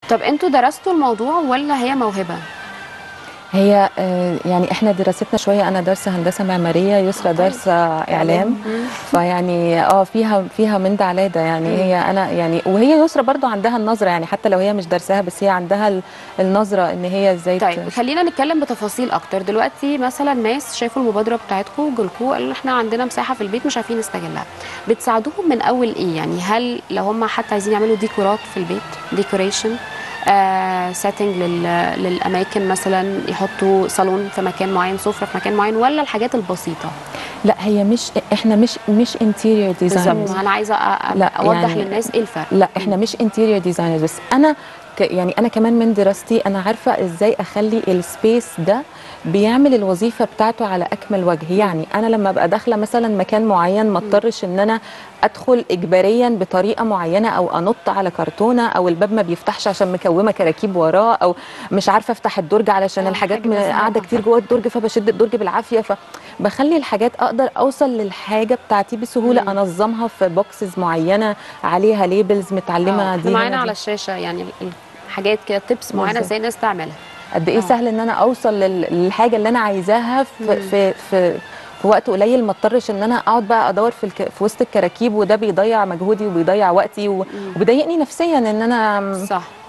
طب انتوا درستوا الموضوع ولا هي موهبه؟ هي يعني احنا دراستنا شويه، انا دارسه هندسه معماريه، يسرا طيب. دارسه اعلام. اعلام. فيعني فيها من ده على ده يعني. هي انا يعني، وهي يسرا برضو عندها النظره، يعني حتى لو هي مش دارساها بس هي عندها النظره ان هي ازاي طيب خلينا نتكلم بتفاصيل اكتر. دلوقتي مثلا ناس شافوا المبادره بتاعتكم، جولكوا قالوا احنا عندنا مساحه في البيت مش عارفين نستغلها، بتساعدوهم من اول ايه؟ يعني هل لو هم حتى عايزين يعملوا ديكورات في البيت، ديكوريشن، سيتنج للاماكن، مثلا يحطوا صالون في مكان معين، سفره في مكان معين، ولا الحاجات البسيطه؟ لا هي مش، احنا مش انتيريور بالظبط، ديزاينرز. انا عايزه لا اوضح يعني، للناس ايه الفرق. لا احنا مش انتيريور ديزاينرز بس. انا يعني انا كمان من دراستي انا عارفه ازاي اخلي السبيس ده بيعمل الوظيفه بتاعته على اكمل وجه. يعني انا لما ابقى داخله مثلا مكان معين ما اضطرش ان انا ادخل اجباريا بطريقه معينه، او انط على كرتونه، او الباب ما بيفتحش عشان مكومه كراكيب وراه، او مش عارفه افتح الدرج علشان الحاجات حاجه بسيطه. قاعده كتير جوه الدرج فبشد الدرج بالعافيه. فبخلي الحاجات اقدر اوصل للحاجه بتاعتي بسهوله، انظمها في بوكسز معينه عليها ليبلز متعلمه احنا دي هنا معانا على دي. الشاشه يعني الحاجات كده، تيبس معينه بالظبط. ازاي الناس تعملها. قد ايه سهل ان انا اوصل للحاجه اللي انا عايزاها في وقت قليل، ما اضطرش ان انا اقعد بقى ادور في وسط الكراكيب، وده بيضيع مجهودي وبيضيع وقتي وبيضايقني نفسيا ان انا صح.